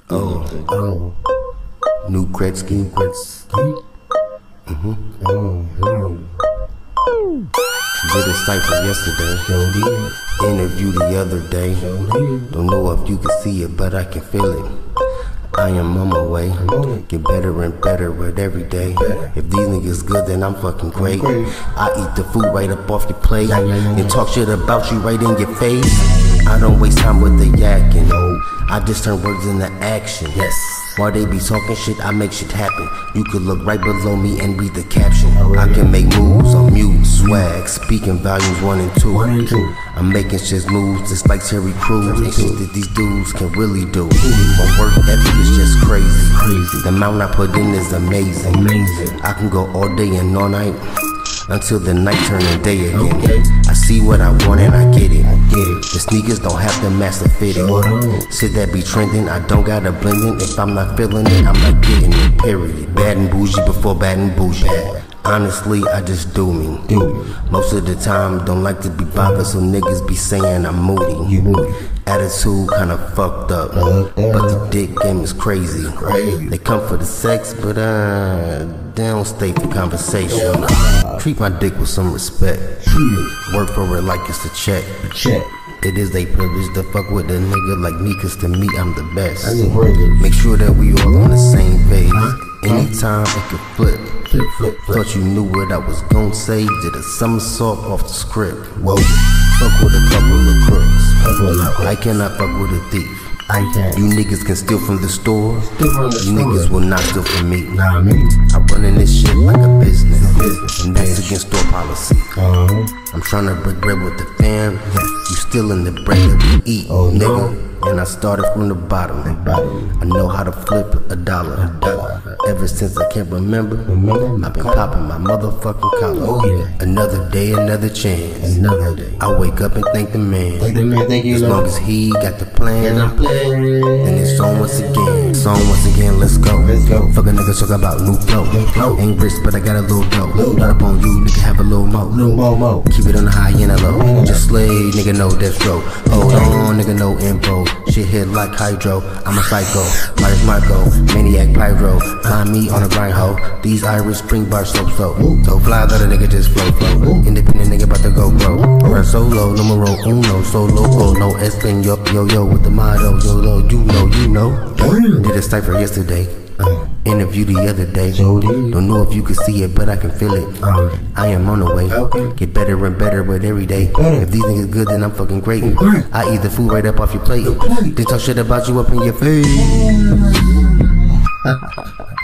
Oh, New Gretzky. Did a cypher yesterday. Interview the other day. Don't know if you can see it, but I can feel it. I am on my way. Get better and better with every day. If these niggas good, then I'm fucking great. I eat the food right up off your plate and talk shit about you right in your face. I don't waste time with the yakking. I just turn words into action. While they be talking shit, I make shit happen. You could look right below me and read the caption. I can make moves on mute, swag, speaking volumes 1 and 2. I'm making shit moves just like Terry Crews. And shit that these dudes can really do. My work ethic is just crazy. The amount I put in is amazing. I can go all day and all night until the night turn to day again. I see what I want and I get it. The sneakers don't have to master fitting. Shit that be trending, I don't gotta blend in. If I'm not feeling it, I'm not getting it, period. Bad and bougie before bad and bougie. Honestly, I just do me. Most of the time, don't like to be bothered, so niggas be saying I'm moody. Attitude kinda fucked up, but the dick game is crazy. They come for the sex, but they don't stay for conversation. Treat my dick with some respect. Work for it like it's a check. It is a privilege to fuck with a nigga like me, cause to me I'm the best. Make sure that we all on the same page. Anytime it could flip. Thought you knew what I was gon' say. Did a somersault off the script. Fuck with a couple of crooks. I cannot fuck with a thief. You niggas can steal from the store. You niggas will not steal from me. I'm running this shit like a business, and that's against store policy. I'm trying to break bread with the fam. You still in the bread that we eat, nigga. And I started from the bottom. I know how to flip a dollar. Ever since I can't remember, I've been popping my motherfucking collar. Another day, another chance. I wake up and thank the man. As long as he got the plan, then it's on once again. Let's go. Fuck a nigga talking about new flow. Ain't rich, but I got a little dough. Not up on you, nigga, have a little mo. Keep it on the high and the low. Just slay, nigga, no death row. Hold on, nigga, no info. Shit hit like hydro. I'm a psycho, Myers Marco, maniac pyro. Find me on a grind hoe. These Irish spring bar so fly that a nigga just flow. Independent nigga about to go bro. Or solo, numero uno, solo, no Espen, yo, with the motto, YOLO, you know. Did a cypher yesterday. Interview the other day. Don't know if you can see it, but I can feel it. I am on the way. Get better and better with every day. If these niggas good, then I'm fucking great. I eat the food right up off your plate. They talk shit about you up in your face.